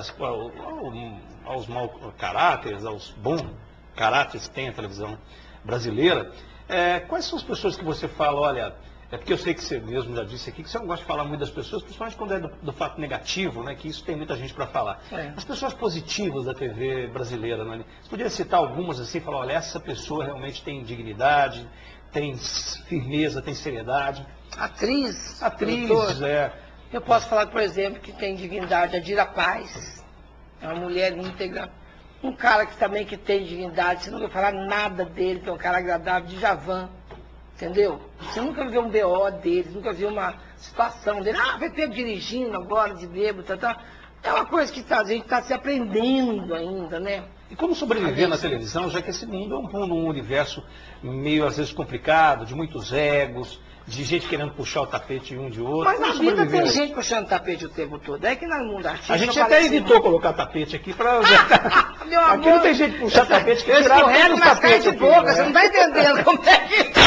aos mau caráteres, aos bons caráteres que tem a televisão brasileira. Quais são as pessoas que você fala, olha... É porque eu sei que você mesmo já disse aqui que você não gosta de falar muito das pessoas, principalmente quando é do fato negativo, né? Que isso tem muita gente para falar. As pessoas positivas da TV brasileira, né? Você poderia citar algumas assim, falar, olha, essa pessoa realmente tem dignidade, tem firmeza, tem seriedade. Atriz, Eu posso falar, por exemplo, que tem dignidade, a Dira Paz, é uma mulher íntegra. Um cara que também que tem dignidade, você não vai falar nada dele, que é um cara agradável, Djavan. Entendeu? Você nunca viu um BO dele, nunca viu uma situação dele. Vai pego dirigindo agora, de bêbado, tá. É uma coisa que a gente está se aprendendo ainda, né? E como sobreviver na televisão, já que esse mundo é um universo meio, às vezes, complicado, de muitos egos, de gente querendo puxar o tapete um de outro. Mas na vida tem gente puxando o tapete o tempo todo. É que no mundo artístico... A gente até evitou colocar tapete aqui para... Meu amor, aqui não tem jeito de puxar tapete, que eu tiraram escorrego os nas caras tapetes de boca, né? você não está entendendo como é que...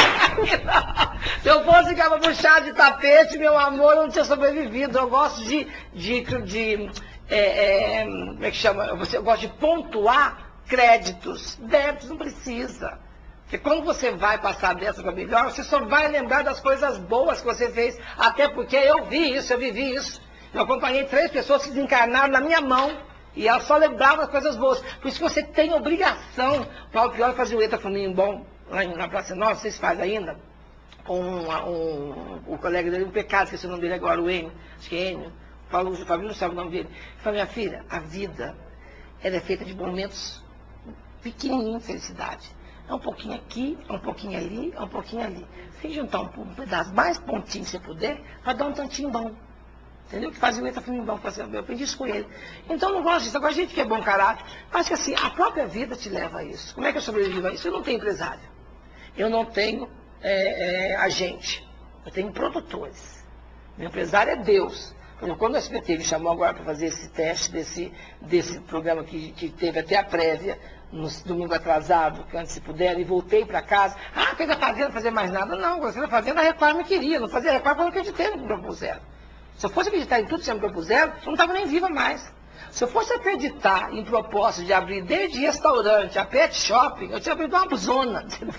Se eu fosse ficar para puxar de tapete, meu amor, eu não tinha sobrevivido. Eu gosto como é que chama? Eu gosto de pontuar créditos. Débitos não precisa. Porque quando você vai passar dessa para melhor, você só vai lembrar das coisas boas que você fez. Até porque eu vi isso, eu vivi isso. Eu acompanhei 3 pessoas que desencarnaram na minha mão. E elas só lembravam das coisas boas. Por isso que você tem obrigação. Paulo Pior fazia o Eta Fuminho Bom lá na Praça Nova, vocês fazem ainda? Com o colega dele, um pecado, esqueci o nome dele agora, o Enio, acho que é Enio. O Fabrício não sabe o nome dele. Ele falou, minha filha, a vida, ela é feita de momentos pequenininhos de felicidade. É um pouquinho aqui, é um pouquinho ali, é um pouquinho ali. Se juntar um pedaço mais pontinho que você puder, vai dar um tantinho bom. Entendeu? Que fazia o Eta Fuminho Bom, eu aprendi isso com ele. Então não gosto disso. Agora a gente que é bom caráter, acho que assim, a própria vida te leva a isso. Como é que eu sobrevivo a isso? Eu não tenho empresário. Eu não tenho agente. Eu tenho produtores. Meu empresário é Deus. Quando o SBT me chamou agora para fazer esse teste desse programa que teve até a prévia, no domingo atrasado, que antes se puder, e voltei para casa. Fez a Fazenda, não fazer mais nada. Não, gostei da Fazenda, a Record me queria. Não fazia Record porque eu não acreditei no que me propuseram. Se eu fosse acreditar em tudo que você me propuseram, eu não estava nem viva mais. Se eu fosse acreditar em propósito de abrir desde restaurante a pet shopping, eu tinha abrido uma zona, entendeu?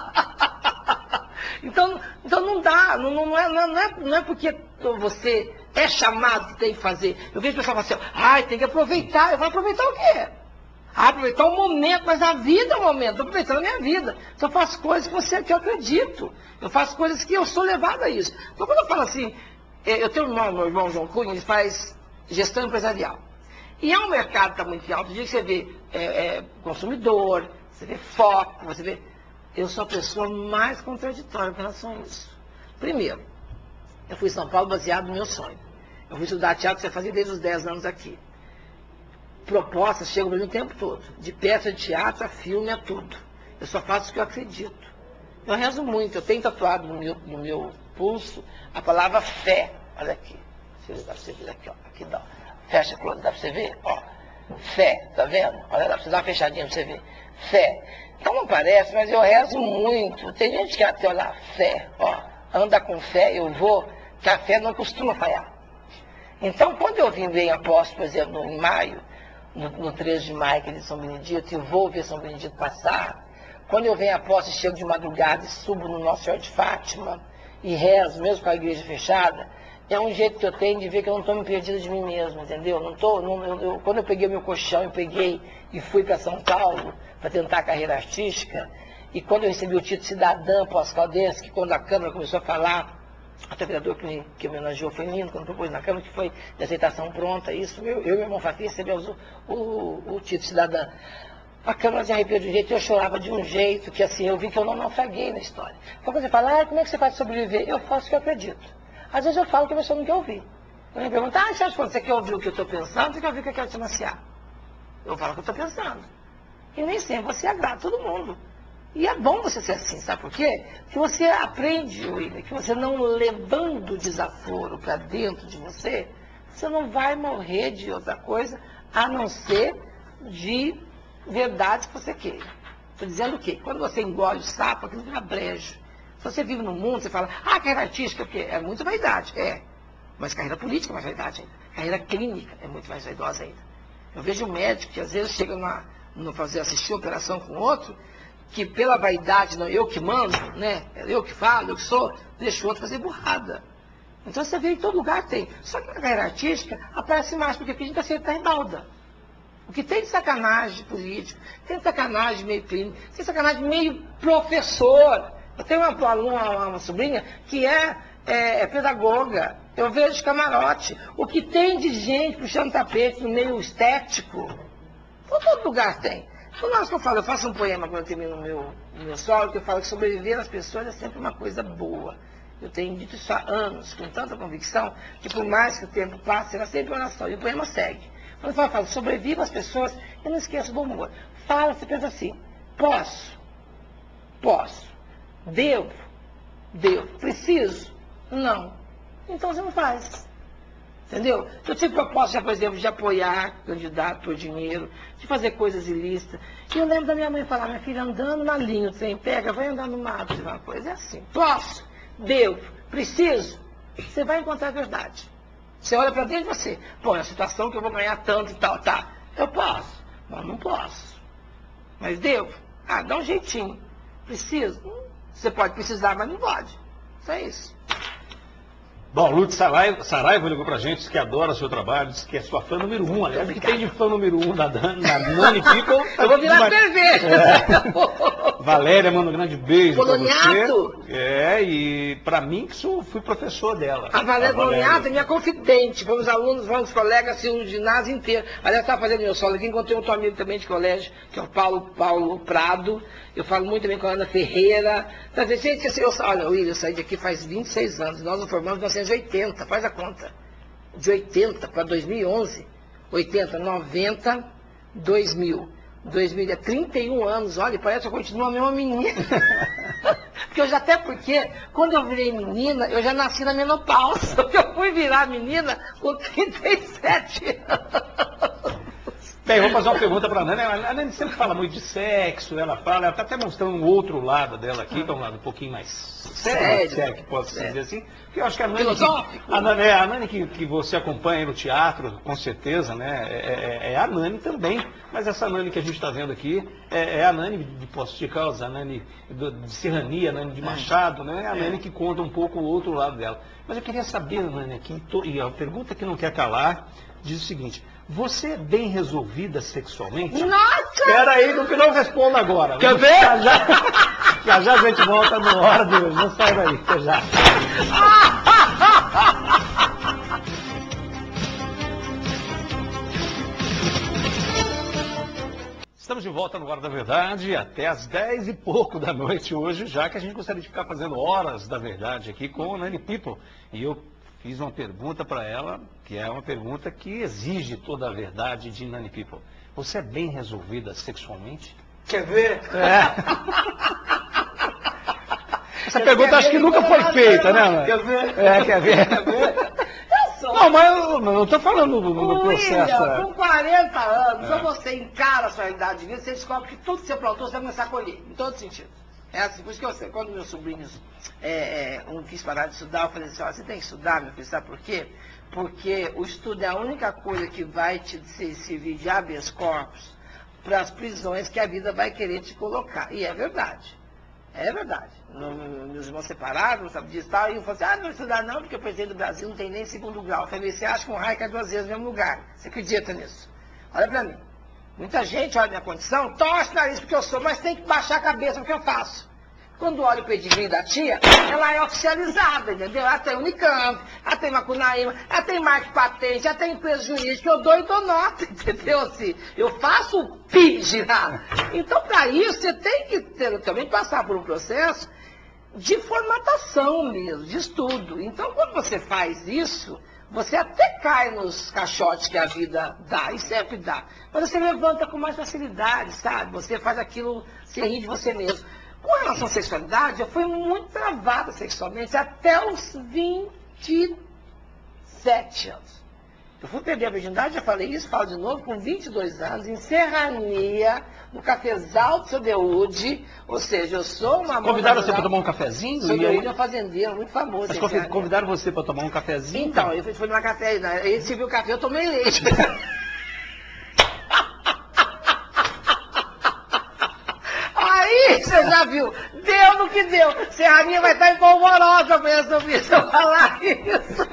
Então não dá, não é porque você é chamado que tem que fazer. Eu vejo o pessoal falando assim, tem que aproveitar. Eu vou aproveitar o quê? Aproveitar o momento, mas a vida é o momento, estou aproveitando a minha vida. Então eu faço coisas que eu acredito. Eu faço coisas que eu sou levado a isso. Então quando eu falo assim, eu tenho meu irmão João Cunha, ele faz gestão empresarial. E é um mercado que está muito alto. O dia que você vê consumidor, você vê foco, você vê... Eu sou a pessoa mais contraditória com relação a isso. Primeiro, eu fui em São Paulo baseado no meu sonho. Eu fui estudar teatro, que você fazia desde os 10 anos aqui. Propostas chegam para mim o tempo todo. De peça de teatro a filme, a tudo. Eu só faço o que eu acredito. Eu rezo muito, eu tenho tatuado no meu pulso a palavra fé. Olha aqui. Dá pra você ver aqui, ó. Aqui dá. Fecha, Close, dá pra você ver? Ó. Fé, tá vendo? Olha, dá pra você dar uma fechadinha pra você ver. Fé. Então não parece, mas eu rezo muito. Tem gente que até olha, fé, ó. Anda com fé, eu vou, que a fé não costuma falhar. Então, quando eu vim ver apóstolo, por exemplo, em maio, no 13 de maio, que é de São Benedito, e vou ver São Benedito passar, quando eu venho apóstolo, chego de madrugada e subo no Nossa Senhora de Fátima e rezo, mesmo com a igreja fechada, é um jeito que eu tenho de ver que eu não estou me perdendo de mim mesmo, entendeu? Quando eu peguei meu colchão, eu peguei e fui para São Paulo para tentar a carreira artística, e quando eu recebi o título de cidadã pós-caldense, que quando a Câmara começou a falar, até o vereador que me homenageou foi lindo, quando propôs na Câmara, que foi de aceitação pronta, isso, eu e meu irmão Fafi recebemos o título de cidadã. A Câmara se arrepiou de um jeito e eu chorava de um jeito que, assim, eu vi que eu não naufraguei na história. Quando você fala, como é que você faz sobreviver? Eu faço o que eu acredito. Às vezes eu falo que a pessoa não quer ouvir. Ela me pergunta, você acha que você quer ouvir o que eu estou pensando? Você quer ouvir o que eu quero te anunciar? Eu falo o que eu estou pensando. E nem sempre você agrada todo mundo. E é bom você ser assim, sabe por quê? Porque você aprende, William, que você não levando desaforo para dentro de você, você não vai morrer de outra coisa, a não ser de verdades que você queira. Estou dizendo o quê? Quando você engole o sapo, aquilo vira brejo. Se você vive no mundo, você fala, carreira artística, porque é muito vaidade. É. Mas carreira política é mais vaidade ainda. Carreira clínica é muito mais vaidosa ainda. Eu vejo um médico que às vezes chega assistir a operação com outro, que pela vaidade, não, eu que mando, né? Eu que falo, eu que sou, deixa o outro fazer burrada. Então você vê em todo lugar tem. Só que a carreira artística aparece mais, porque aqui a gente está em balda. O que tem de sacanagem político, tem de sacanagem meio clínico, tem de sacanagem meio professor. Eu tenho uma aluna, uma sobrinha, que é pedagoga. Eu vejo camarote. O que tem de gente puxando tapete no meio estético, todo lugar tem. Então, eu faço um poema quando eu termino o meu solo, que eu falo que sobreviver às pessoas é sempre uma coisa boa. Eu tenho dito isso há anos, com tanta convicção, que por mais que o tempo passe, será sempre oração. E o poema segue. Quando eu falo, sobreviva às pessoas, eu não esqueço do bom humor. Fala, você pensa assim, posso, devo, preciso, não. Então você não faz. Entendeu? Eu tive proposta, por exemplo, de apoiar candidato por dinheiro, de fazer coisas ilícitas. E eu lembro da minha mãe falar, minha filha, andando na linha, o trem pega, vai andar no mato, uma coisa. É assim, posso, devo, preciso, você vai encontrar a verdade. Você olha para dentro de você, é a situação que eu vou ganhar tanto e tal, tá. Eu posso, mas não posso. Mas devo? Dá um jeitinho. Preciso? Você pode precisar, mas não pode. Isso é isso. Bom, Lourdes Saraiva ligou pra gente, diz que adora o seu trabalho, diz que é sua fã número 1. Aliás, o que tem de fã número 1 da Nani People? Eu vou virar cerveja. Valéria, manda um grande beijo pra Boloniato. você. E pra mim, que fui professor dela. A Valéria Boloniato é minha confidente. Fomos alunos, vamos ginásio o ginásio inteiro. Aliás, estava fazendo meu solo aqui, encontrei outro amigo também de colégio, que é o Paulo Prado. Eu falo muito também com a Ana Ferreira. Quer dizer, gente, assim, olha, William, eu saí daqui faz 26 anos. Nós nos formamos em 1980, faz a conta. De 80 para 2011. 80, 90, 2000. 2000 é 31 anos, olha, parece que eu continuo a mesma menina. Porque quando eu virei menina, eu já nasci na menopausa. Eu fui virar menina com 37 anos. Bem, vou fazer uma pergunta para a Nani. A Nani sempre fala muito de sexo, ela está até mostrando um outro lado dela aqui, que é um lado um pouquinho mais sério, que posso dizer assim. Que eu acho que a Nani, que você acompanha no teatro, com certeza, né, é a Nani também. Mas essa Nani que a gente está vendo aqui é a Nani de Poços de Caldas, a Nani de Serrania, a Nani de Machado, né? A Nani que conta um pouco o outro lado dela. Mas eu queria saber, Nani, aqui, e a pergunta que não quer calar, diz o seguinte: você é bem resolvida sexualmente? Nossa! Espera aí, que eu não respondo agora. Quer ver? Já a gente volta no hora de hoje. Não sai daí, até já. Estamos de volta no Hora da Verdade, até às 10 e pouco da noite hoje, já que a gente gostaria de ficar fazendo Horas da Verdade aqui com a Nani People. E eu fiz uma pergunta para ela, que é uma pergunta que exige toda a verdade de Nani People. Você é bem resolvida sexualmente? Quer ver? Essa pergunta acho que nunca foi feita, né, mãe? Quer ver? Quer ver? Quer ver? Eu sou. Não, mas eu não estou falando do processo. William, com 40 anos, ou você encara a sua realidade de vida, você descobre que tudo que você plantou, você vai começar a colher, em todo sentido. É assim, por isso que eu sei, quando meus sobrinhos um quis parar de estudar, eu falei assim, você tem que estudar, meu filho, sabe por quê? Porque o estudo é a única coisa que vai te servir de habeas corpus para as prisões que a vida vai querer te colocar. E é verdade. É verdade. Meus irmãos separaram, sabe disso e tal, e eu falei assim, não vou estudar não, porque o presidente do Brasil não tem nem segundo grau. Eu falei, você acha que um raio cai 2 vezes no mesmo lugar? Você acredita nisso? Olha pra mim. Muita gente olha a minha condição, torce o nariz porque eu sou, mas tem que baixar a cabeça porque eu faço. Quando olha o pedigree da tia, ela é oficializada, entendeu? Ela tem Unicamp, ela tem Macunaíma, ela tem marca de patente, ela tem empresa jurídica, eu dou e dou nota, entendeu? Assim, eu faço o PIB girar. Então, para isso, você tem que também passar por um processo de formatação mesmo, de estudo. Então, quando você faz isso, você até cai nos caixotes que a vida dá, e sempre dá. Mas você levanta com mais facilidade, sabe? Você faz aquilo, você ri de você mesmo. Com relação à sexualidade, eu fui muito travada sexualmente até os 27 anos. Eu fui perder a virgindade, já falei isso, falo de novo, com 22 anos, em Serrania, no cafezal do seu Deude, ou seja, eu sou uma... Convidaram você para tomar um cafezinho? Seu Deude é um fazendeiro, muito famoso. Mas convidaram você para tomar um cafezinho? Então, eu fui tomar café, ele serviu café, eu tomei leite. Aí, você já viu, deu no que deu. Serraninha vai estar em polvorosa amanhã sobre isso, eu falar isso.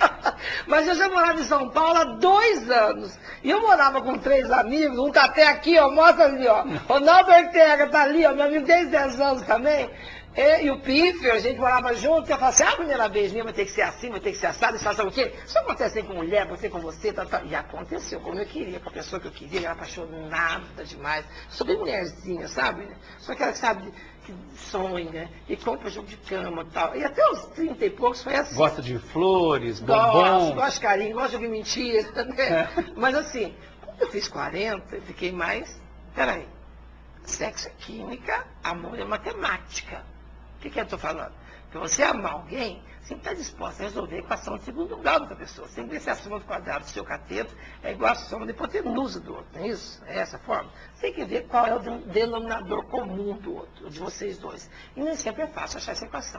Mas eu já morava em São Paulo há 2 anos. E eu morava com 3 amigos, um tá até aqui, ó, mostra ali, ó. Ronaldo Ortega tá ali, ó, meu amigo desde 10 anos também. E o Piffer, a gente morava junto, e eu falava assim, a primeira vez minha vai ter que ser assim, vai ter que ser assado, isso sabe o quê? Isso acontece com mulher, você com você, tá. E aconteceu, como eu queria, com a pessoa que eu queria, era apaixonada demais. Sou bem mulherzinha, sabe? Só aquela que sabe, que sonha, e compra jogo de cama e tal. E até os 30 e poucos foi assim. Gosta de flores, bombom? Gosto de carinho, gosto de ouvir mentira, né? Mas assim, quando eu fiz 40, eu fiquei mais, peraí, sexo é química, amor é matemática. O que eu estou falando? Porque você amar alguém, você tem que estar disposto a resolver a equação de segundo grau da outra pessoa. Você tem que ver se a soma do quadrado do seu cateto é igual à soma da hipotenusa do outro, não é isso? É essa a forma? Você tem que ver qual é o denominador comum do outro, de vocês dois. E nem sempre é fácil achar essa equação.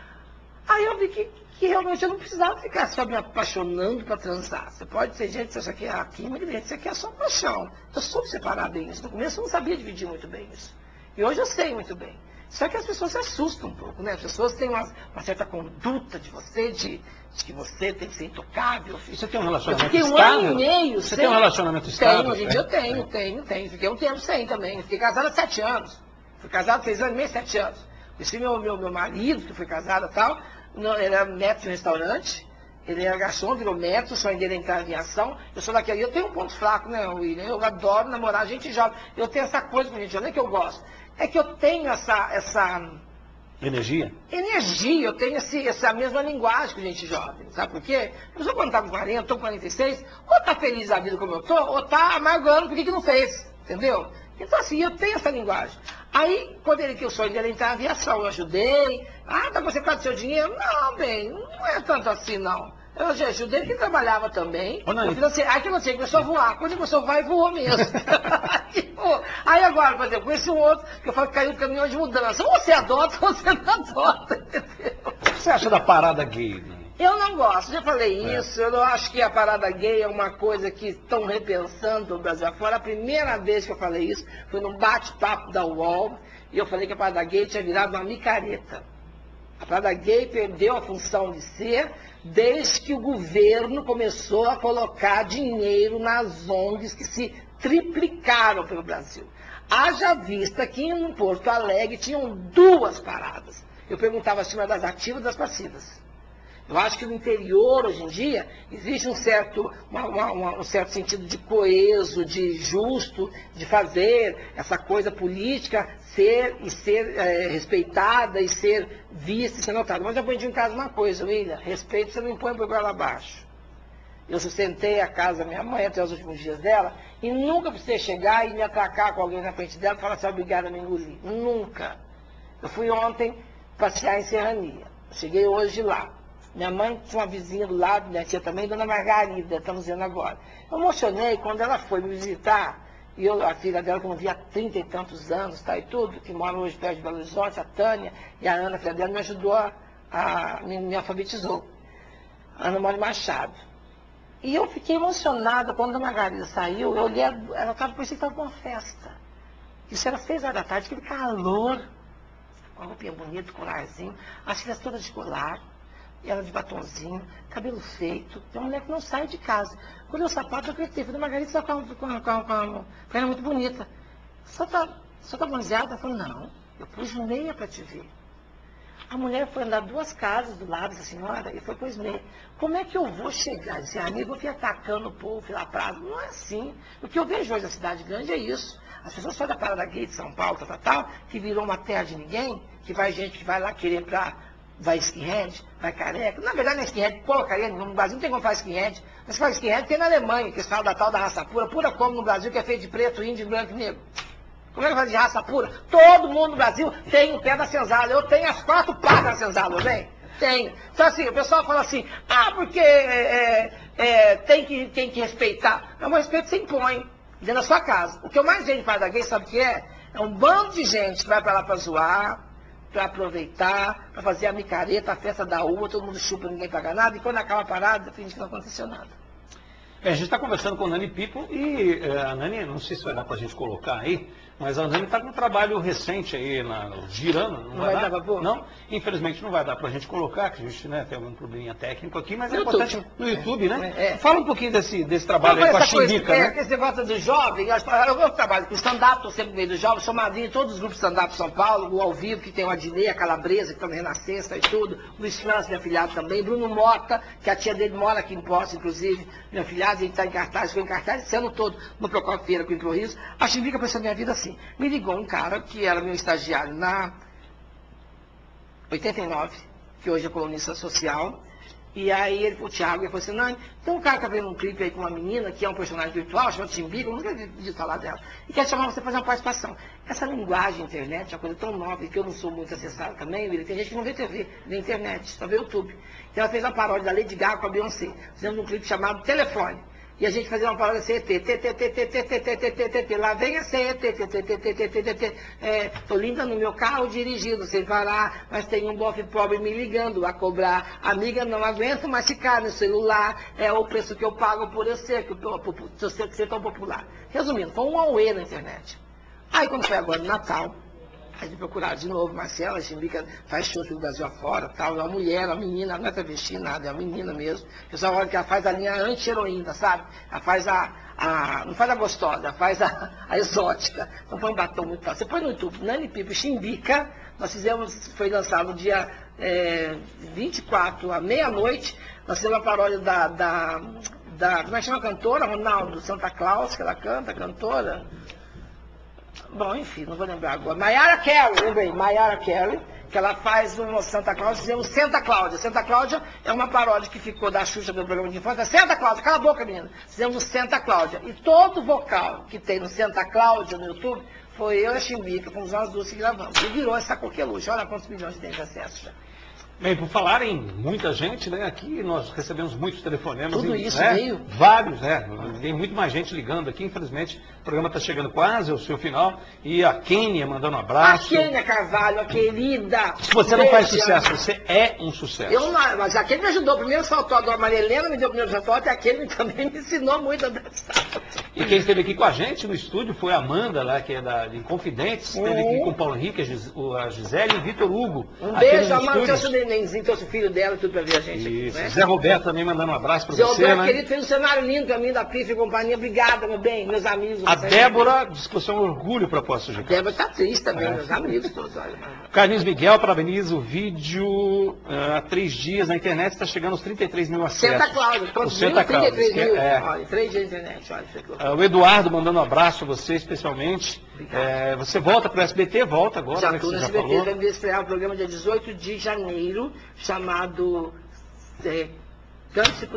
Aí eu vi que realmente eu não precisava ficar só me apaixonando para transar. Você pode ter gente que acha que é a química, e gente que é só paixão. Eu soube separar bem isso. No começo eu não sabia dividir muito bem isso. E hoje eu sei muito bem. Só que as pessoas se assustam um pouco, né? As pessoas têm uma certa conduta de você, de que você tem que ser intocável. Você tem um relacionamento estável? Eu fiquei 1 ano e meio Você tem um relacionamento estável? Hoje em dia eu tenho. Fiquei um tempo sem também. Fiquei casada há 7 anos. Fui casado 6 anos e meio, 7 anos. Conheci meu marido, que foi casado e tal, ele era médico de restaurante, ele era garçom, virou médico, o sonho dele é entrar em aviação. Eu sou daquele, eu tenho um ponto fraco, né, William? Eu adoro namorar gente jovem. Eu tenho essa coisa com gente jovem, não é que eu gosto. É que eu tenho essa energia? Energia, eu tenho essa mesma linguagem com gente jovem. Sabe por quê? Eu só quando está com 40, estou com 46, ou está feliz da vida como eu estou, ou está amargando porque que não fez. Entendeu? Então assim, eu tenho essa linguagem. Aí, quando ele que o sonho dele entrar em aviação, eu ajudei. Ah, tá você com seu dinheiro? Não, bem, não é tanto assim, não. Eu já ajudei porque trabalhava também. Aí que eu não sei, começou a voar. Quando ele começou a voar, ele voou mesmo. Aí agora, por exemplo, com esse outro, que eu falo que caiu no caminhão de mudança. Ou você adota, ou você não adota, entendeu? O que você acha da parada gay, né? Eu não gosto, já falei isso. Eu não acho que a parada gay é uma coisa que estão repensando no Brasil afora. A primeira vez que eu falei isso foi num bate-papo da UOL. E eu falei que a parada gay tinha virado uma micareta. A parada gay perdeu a função de ser desde que o governo começou a colocar dinheiro nas ONGs que se triplicaram pelo Brasil. Haja vista que em Porto Alegre tinham 2 paradas. Eu perguntava se uma das ativas ou das passivas. Eu acho que no interior, hoje em dia, existe um certo sentido de coeso, de justo, de fazer essa coisa política ser respeitada e ser vista e ser notada. Mas eu aprendi em casa uma coisa, William, respeito você não impõe por goela abaixo. Eu sustentei a casa da minha mãe até os últimos dias dela e nunca precisei chegar e me atracar com alguém na frente dela e falar assim, obrigada a me engolir. Nunca. Eu fui ontem passear em Serrania. Cheguei hoje lá. Minha mãe tinha uma vizinha do lado, minha tia também, Dona Margarida, estamos vendo agora. Eu emocionei quando ela foi me visitar, e a filha dela, que eu não via há 30 e tantos anos, tá, e tudo, que mora hoje perto de Belo Horizonte, a Tânia e a Ana, a filha dela, me ajudou, me alfabetizou. Ana Mole Machado. E eu fiquei emocionada quando a Margarida saiu, eu olhei, ela estava, parecia que estava com uma festa. Isso era 6 horas da tarde, aquele calor, com a roupinha bonita, colarzinho, as filhas todas de colar, ela de batonzinho, cabelo feito. Tem uma mulher que não sai de casa. Quando eu sapato, eu acreditei. Falei, Margarida, você está com uma perna muito bonita. Só tá bronzeada? Ela falou, não, eu pus meia para te ver. A mulher foi andar 2 casas do lado da senhora e foi pôs meia. Como é que eu vou chegar? Disse, amigo, eu fui atacando o povo pela praça. Não é assim. O que eu vejo hoje na cidade grande é isso. As pessoas saem da Parada Gay de São Paulo, que virou uma terra de ninguém, que vai gente que vai lá querer vai skinhead, vai careca. Na verdade, não é skinhead, porcaria nenhuma. No Brasil não tem como fazer skinhead. Mas faz skinhead tem na Alemanha, que eles falam da tal da raça pura. Pura como no Brasil, que é feito de preto, índio, branco e negro. Como é que faz de raça pura? Todo mundo no Brasil tem o pé da senzala. Eu tenho as 4 patas da senzala, bem? Tenho. Então, assim, o pessoal fala assim, porque tem que respeitar. Não, o respeito você impõe dentro da sua casa. O que eu mais vejo de Parada Gay, sabe o que é? É um bando de gente que vai pra lá pra zoar, para aproveitar, para fazer a micareta, a festa da uva, todo mundo chupa, ninguém paga nada, e quando acaba a parada, finge que não aconteceu nada. A gente está conversando com a Nani Pipo e a Nani, não sei se vai dar para a gente colocar aí, mas a Nani está com um trabalho recente aí, girando, não vai dar? Não, infelizmente não vai dar para a gente colocar, que a gente tem algum probleminha técnico aqui, mas é importante no YouTube, né? Fala um pouquinho desse trabalho aí com a Chimbica, né? Esse negócio do jovem, eu trabalho com stand-up, estou sempre no meio do jovem, sou madrinha de todos os grupos stand-up de São Paulo, o Ao Vivo, que tem o Adnei, a Calabresa, que está no Renascença e tudo, Luiz França, meu afilhado também, Bruno Mota, que a tia dele mora aqui em Poços, inclusive, meu afilhado, ele está em cartaz, foi em cartaz esse ano todo, no Procopio Feira com o Improviso. A Chimbica apareceu na minha vida assim. Me ligou um cara que era meu estagiário na 89, que hoje é colunista social, e aí o Thiago falou assim, não, tem um cara que tá vendo um clipe aí com uma menina, que é um personagem virtual, chamado Chimbica, eu nunca vi falar dela, e quer chamar você para fazer uma participação. Essa linguagem internet é uma coisa tão nova, e que eu não sou muito acessado também, tem gente que não vê TV, vê internet, só vê YouTube. Então ela fez uma paródia da Lady Gaga com a Beyoncé, fizemos um clipe chamado Telefone. E a gente fazia uma paródia CET, lá vem a CET, tô linda no meu carro dirigindo sem parar, mas tem um bofe pobre me ligando a cobrar, amiga, não aguento mais ficar no celular, é o preço que eu pago por eu ser tão popular. Resumindo, foi um auê na internet. Aí quando foi agora no Natal, a gente procuraram de novo, Marcela, a Chimbica faz show pelo Brasil afora, tal, é uma mulher, uma menina, não é travesti, nada, é uma menina mesmo. O pessoal olha que ela faz a linha anti-heroína, sabe? Ela faz não faz a gostosa, ela faz a exótica. Então foi um batom muito fácil. Você põe no YouTube, Nani Pipo Chimbica, nós fizemos, foi lançado no dia 24, à meia-noite, nós fizemos uma paródia como é que chama a cantora? Ronaldo Santa Claus, que ela canta, cantora. Bom, enfim, não vou lembrar agora. Mayara Carey, lembrei, Mayara Carey, que ela faz um Santa Cláudia, fizemos Santa Cláudia. Santa Cláudia é uma paródia que ficou da Xuxa do programa de infância. Santa Cláudia, cala a boca, menina. Fizemos Santa Cláudia. E todo vocal que tem no Santa Cláudia no YouTube, foi eu e a Chimbica, fomos nós duas que gravamos. E virou essa coqueluche. Olha quantos milhões tem de acesso já. Bem, por falar em muita gente, né? Aqui nós recebemos muitos telefonemas. Tudo isso né? veio? Vários, né? Tem muito mais gente ligando aqui, infelizmente. O programa está chegando quase ao seu final. E a Kênia mandando um abraço. A Kênia Carvalho, a querida. Você não faz sucesso, você é um sucesso. Eu não, mas a Kênia me ajudou. Primeiro saltou a Maria Helena, me deu o primeiro salto, e a Kênia também me ensinou muito a dançar. E quem esteve aqui com a gente no estúdio foi a Amanda, lá, que é de Inconfidentes. Esteve aqui com o Paulo Henrique, a Gisele e o Vitor Hugo. Um beijo, Amanda, trouxe o nenenzinho, trouxe o filho dela, tudo pra ver a gente. Isso. Aqui, né? Zé Roberto também mandando um abraço pra Zé você, Roberto, né? querido, fez um cenário lindo pra mim, da Pif e companhia. Obrigada, meu bem, meus amigos. A Débora disse que você é um orgulho para Poços de A Caldas. Débora tá triste também, meus amigos todos. Olha. Carlinhos Miguel parabeniza o vídeo há 3 dias na internet, está chegando aos 33 mil acessos. Santa Cláudia, O quantos Santa mil? 33 Cláudia, mil. é. Olha, 3 dias na internet, olha. O Eduardo mandando um abraço a você especialmente. Você volta para o SBT, volta agora, Já né, que estou você no já SBT, falou. vai me estrear o programa dia 18 de janeiro, chamado Cante Se Puder.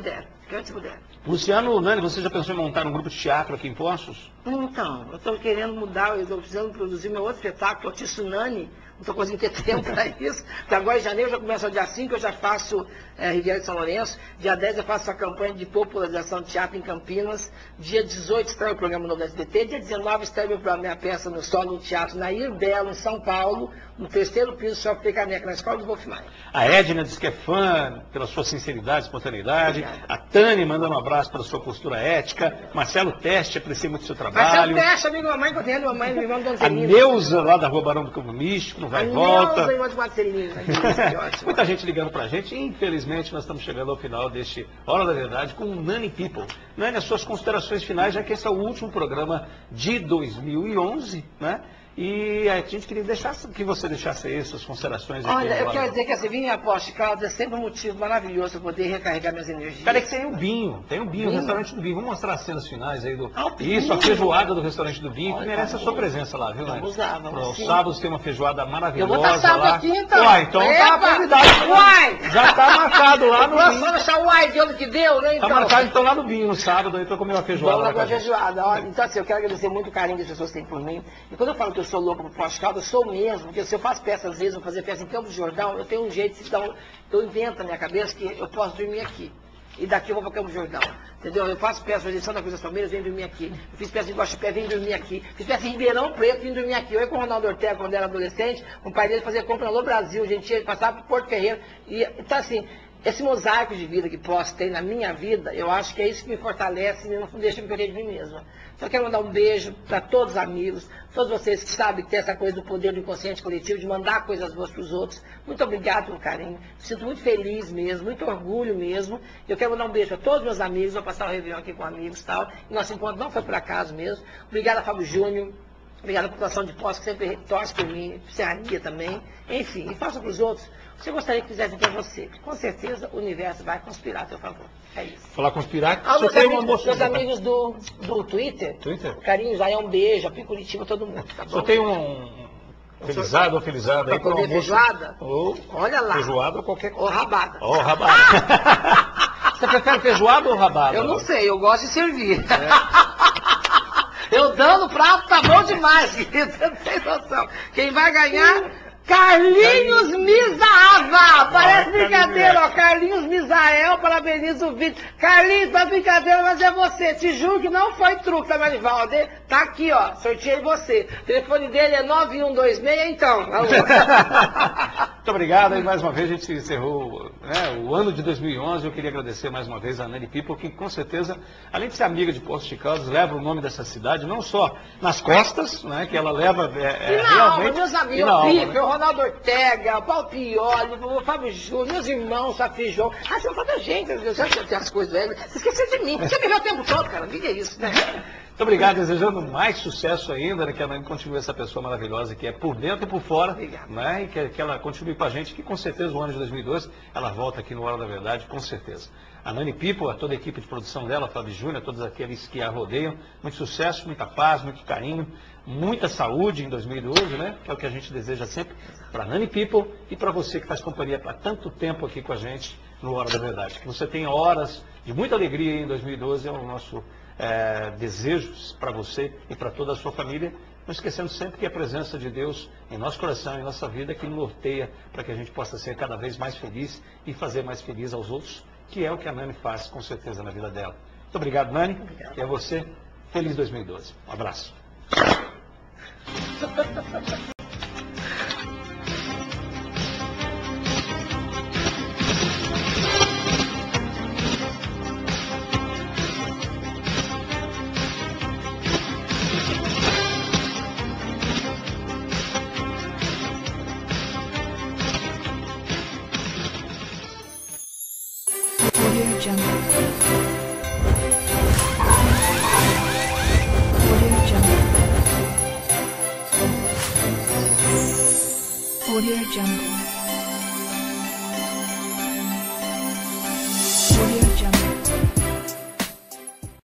que antes puder. Luciano, Nani, você já pensou em montar um grupo de teatro aqui em Poços? Então, eu estou querendo mudar, eu estou precisando produzir meu outro espetáculo, o Tsunami. Não estou conseguindo ter tempo para isso. Porque agora em janeiro já começa o dia 5, eu já faço Riviera de São Lourenço. Dia 10 eu faço a campanha de popularização de teatro em Campinas. Dia 18 estreia o programa novo da SBT. Dia 19 estreia a minha peça no solo do teatro Nair Belo, em São Paulo, no 3º piso do Shopping Caneca, na Escola do Wolf Maia. A Edna diz que é fã pela sua sinceridade, espontaneidade. Obrigada. A Tânia mandando um abraço pela sua postura ética. Marcelo Teste, aprecia muito o seu Marcelo trabalho. Teste, amigo da mamãe, contendo mamãe, meu irmão A Donzelino. Neuza, lá da Rua Barão do Campo Místico, não vai e volta. Neuza, irmã de Marcelino, né? Que ótimo. Muita gente ligando pra gente. Infelizmente, nós estamos chegando ao final deste Hora da Verdade com o Nani People. Nani, as suas considerações finais, já que esse é o último programa de 2011, né? E a gente queria que você deixasse aí suas considerações. Aqui Olha, eu agora. quero dizer que assim, vir em Aposte Caldas é sempre um motivo maravilhoso para poder recarregar minhas energias. Peraí que tem o Binho, o Binho? restaurante do Binho. Vamos mostrar as cenas finais aí do... O Binho. Isso, a feijoada do restaurante do Binho, que Olha, merece a sua presença lá, viu, Nani? Vamos lá, vamos Aos sim. sábados tem uma feijoada Eu maravilhosa vou estar sábado lá. aqui, então. Uai, então Epa! tá convidado. Uai! Já tá marcado lá no Nós Binho. vamos deixar o uai de onde que deu, né, Tá então? marcado então lá no Binho, no sábado, aí pra comer uma feijoada. Vamos lá lá com com a a gente. feijoada. Olha, então, assim, eu quero agradecer muito o carinho que as pessoas têm por mim. E quando eu falo que eu sou louco pro Poste Caldas, eu sou mesmo. Porque se eu faço peça, às vezes, vou fazer peça em Campos do Jordão, eu tenho um jeito de dar eu invento na minha cabeça que eu posso dormir aqui. E daqui eu vou para Campos do Jordão. Entendeu? Eu faço peça de Santa Cruz das Palmeiras, venho dormir aqui. Eu fiz peça em Guaxupé, venho dormir aqui. Fiz peça em Ribeirão Preto, vim dormir aqui. Eu ia com o Ronaldo Ortega, quando era adolescente, o pai dele fazia compra no Brasil, a gente ia passar para Porto Ferreira. Então, assim, esse mosaico de vida que posso ter na minha vida, eu acho que é isso que me fortalece e não deixa me perder de mim mesma. Então, eu quero mandar um beijo para todos os amigos, todos vocês que sabem que tem essa coisa do poder do inconsciente coletivo, de mandar coisas boas para os outros. Muito obrigado pelo carinho. Me sinto muito feliz mesmo, muito orgulho mesmo. Eu quero mandar um beijo a todos os meus amigos, vou passar o Réveillon aqui com amigos e tal. E nosso encontro não foi por acaso mesmo. Obrigado a Fábio Júnior. Obrigado à população de Poços, que sempre torce por mim, Serrania também. Enfim, e faça para os outros o que eu gostaria que fizessem para você. Com certeza o universo vai conspirar a seu favor. É isso. Falar conspirar, Ah, você meus tem uma amigos, moça. meus amigos do Twitter. Twitter? O carinho já é um beijo, a Curitiba, todo mundo, tá bom? Só tem um felizado ou felizada Pra aí para comer feijoada? Ou Olha lá. feijoada ou qualquer Ô, coisa. rabada. Ó, rabada. Você prefere feijoada ou rabada? Eu não sei, eu gosto de servir. Eu dando o prato, tá bom demais, querido. Você não tem noção. Quem vai ganhar? Carlinhos Misaava! Parece brincadeira, ó. Carlinhos Misael, parabeniza o vídeo. Carlinhos, tá brincadeira, mas é você. Te juro que não foi truque, tá, Marivaldo? Tá aqui, ó. Sorteei você. O telefone dele é 9126, então. Alô. Muito obrigado. E mais uma vez a gente encerrou, né, o ano de 2011. Eu queria agradecer mais uma vez a Nani People, que com certeza, além de ser amiga de Poços de Caldas, leva o nome dessa cidade, não só nas costas, né, que ela leva E na realmente... alma, meus amigos, e na o alma, Pipe, né? o Ronaldo Ortega, o Paulo Pioli, o Fábio Júnior, meus irmãos, o Safi João. Ah, você não fala da gente, eu já tem as coisas velhas. Você esqueceu de mim. Você me viu o tempo todo, cara. O que é isso, né? Muito obrigado, desejando mais sucesso ainda, né, que a Nani continue essa pessoa maravilhosa que é por dentro e por fora, Obrigado. né, e que ela continue com a gente, que com certeza o ano de 2012 ela volta aqui no Hora da Verdade, com certeza. A Nani People, a toda a equipe de produção dela, Fábio Júnior, todos aqueles que a rodeiam, muito sucesso, muita paz, muito carinho, muita saúde em 2012, né, que é o que a gente deseja sempre para a Nani People e para você que faz companhia há tanto tempo aqui com a gente no Hora da Verdade. Que você tenha horas de muita alegria em 2012, é o nosso desejos para você e para toda a sua família, não esquecendo sempre que a presença de Deus em nosso coração, em nossa vida, que norteia para que a gente possa ser cada vez mais feliz e fazer mais feliz aos outros, que é o que a Nani faz com certeza na vida dela. Muito obrigado, Nani, e a você, feliz 2012. Um abraço. Audio Jungle. Audio Jungle. Audio Jungle.